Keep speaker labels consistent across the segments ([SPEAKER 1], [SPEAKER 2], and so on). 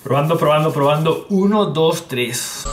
[SPEAKER 1] Probando, probando, probando. 1, 2, 3.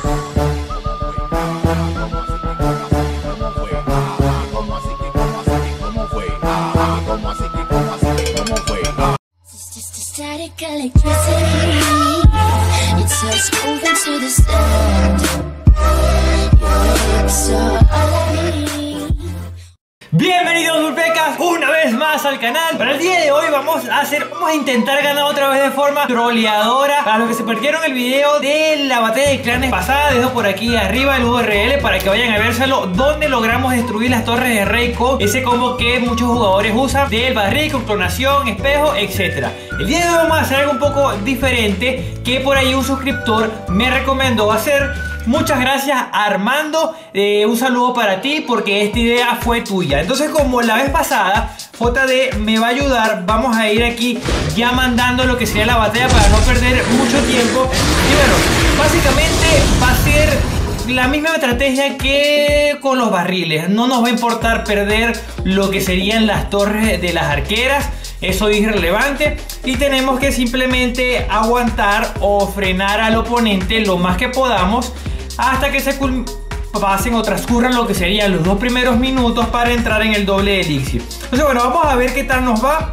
[SPEAKER 1] Bienvenidos Vulpecas una vez más al canal. Para el día de hoy vamos a intentar ganar otra vez de forma troleadora. A los que se perdieron el video de la batalla de clanes pasada, dejo por aquí arriba el URL para que vayan a vérselo, donde logramos destruir las torres de rey con ese combo que muchos jugadores usan del barril con clonación, espejo, etc. El día de hoy vamos a hacer algo un poco diferente que por ahí un suscriptor me recomendó hacer. Muchas gracias Armando, un saludo para ti porque esta idea fue tuya. Entonces, como la vez pasada, JD me va a ayudar. Vamos a ir aquí ya mandando lo que sería la batalla para no perder mucho tiempo. Y bueno, básicamente va a ser la misma estrategia que con los barriles. No nos va a importar perder lo que serían las torres de las arqueras. Eso es irrelevante y tenemos que simplemente aguantar o frenar al oponente lo más que podamos hasta que se pasen o transcurran lo que serían los 2 primeros minutos para entrar en el doble elixir. Entonces bueno, vamos a ver qué tal nos va.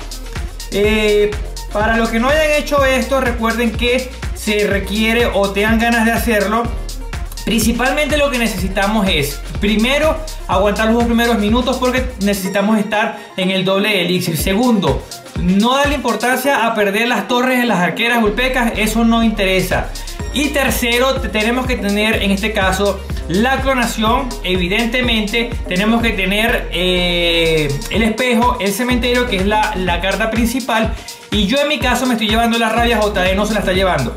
[SPEAKER 1] Para los que no hayan hecho esto, recuerden que se requiere o tengan ganas de hacerlo. Principalmente lo que necesitamos es, primero, aguantar los 2 primeros minutos porque necesitamos estar en el doble elixir. Segundo, no darle importancia a perder las torres de las arqueras vulpecas, eso no interesa. Y tercero, tenemos que tener en este caso la clonación. Evidentemente tenemos que tener el espejo, el cementerio, que es la carta principal. Y yo en mi caso me estoy llevando la rabia, JD no se la está llevando.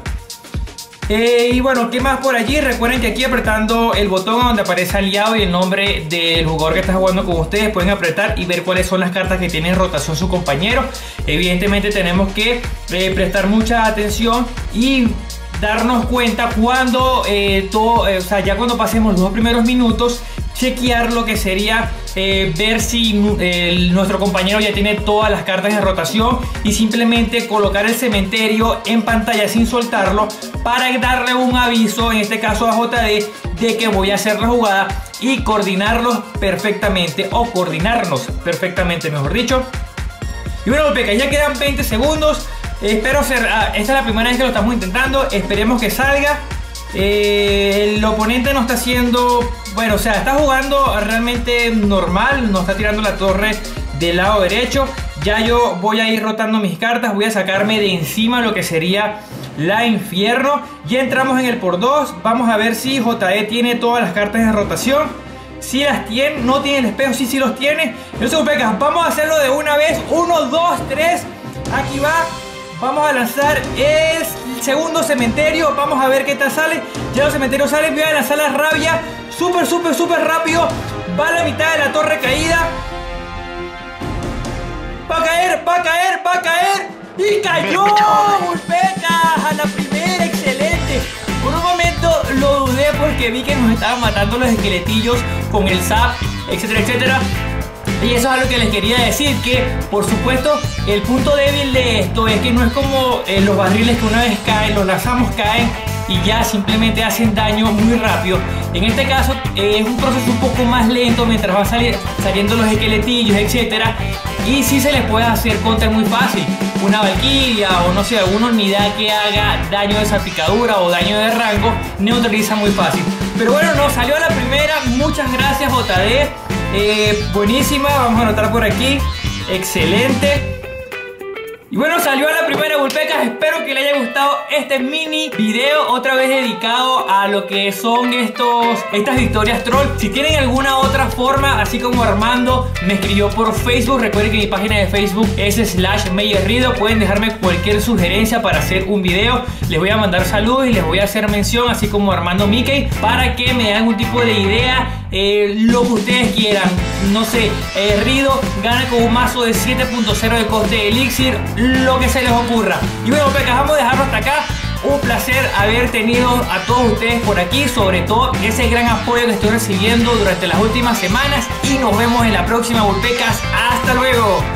[SPEAKER 1] Y bueno, ¿qué más por allí? Recuerden que aquí apretando el botón donde aparece aliado y el nombre del jugador que está jugando con ustedes, pueden apretar y ver cuáles son las cartas que tiene en rotación su compañero. Evidentemente tenemos que prestar mucha atención y darnos cuenta cuando ya cuando pasemos los 2 primeros minutos, chequear lo que sería ver si nuestro compañero ya tiene todas las cartas en rotación y simplemente colocar el cementerio en pantalla sin soltarlo para darle un aviso, en este caso a JD, de que voy a hacer la jugada y coordinarlos perfectamente, o coordinarnos perfectamente, mejor dicho. Y bueno, Vulpecas, ya quedan 20 segundos. Espero esta es la primera vez que lo estamos intentando. Esperemos que salga. El oponente no está haciendo, bueno, o sea, está jugando realmente normal. No está tirando la torre del lado derecho. Ya yo voy a ir rotando mis cartas. Voy a sacarme de encima lo que sería la infierno. Ya entramos en el por 2. Vamos a ver si JD tiene todas las cartas en rotación. Si las tiene, no tiene el espejo, sí los tiene. Entonces, Vulpecas, vamos a hacerlo de una vez. 1, 2, 3. Aquí va. Vamos a lanzar el segundo cementerio. Vamos a ver qué tal sale. Ya los cementerios salen. Voy a lanzar la rabia. Súper rápido. Va a la mitad de la torre caída. Va a caer. Y cayó, Vulpecas, a la primera. Excelente. Por un momento lo dudé porque vi que nos estaban matando los esqueletillos con el zap, etcétera. Y eso es algo que les quería decir, que por supuesto el punto débil de esto es que no es como los barriles que una vez caen, los lanzamos, caen y ya simplemente hacen daño muy rápido. En este caso es un proceso un poco más lento mientras van saliendo los esqueletillos, etcétera. Y sí se les puede hacer contra muy fácil. Una valquiria o no sé, alguna unidad que haga daño de salpicadura o daño de rango neutraliza muy fácil. Pero bueno, nos salió a la primera. Muchas gracias, JD. Buenísima, vamos a anotar por aquí. Excelente. Y bueno, salió a la primera, Vulpecas. Espero que les haya gustado este mini video, otra vez dedicado a lo que son estas victorias troll. Si tienen alguna otra forma, así como Armando me escribió por Facebook, recuerden que mi página de Facebook es /Meyerrido. Pueden dejarme cualquier sugerencia para hacer un video. Les voy a mandar saludos y les voy a hacer mención, así como Armando Mickey, para que me den algún tipo de idea. Lo que ustedes quieran, no sé, Rido gana con un mazo de 7.0 de coste de elixir, lo que se les ocurra. Y bueno, Vulpecas, vamos a dejarlo hasta acá. Un placer haber tenido a todos ustedes por aquí, sobre todo ese gran apoyo que estoy recibiendo durante las últimas semanas, y nos vemos en la próxima, Vulpecas. Hasta luego.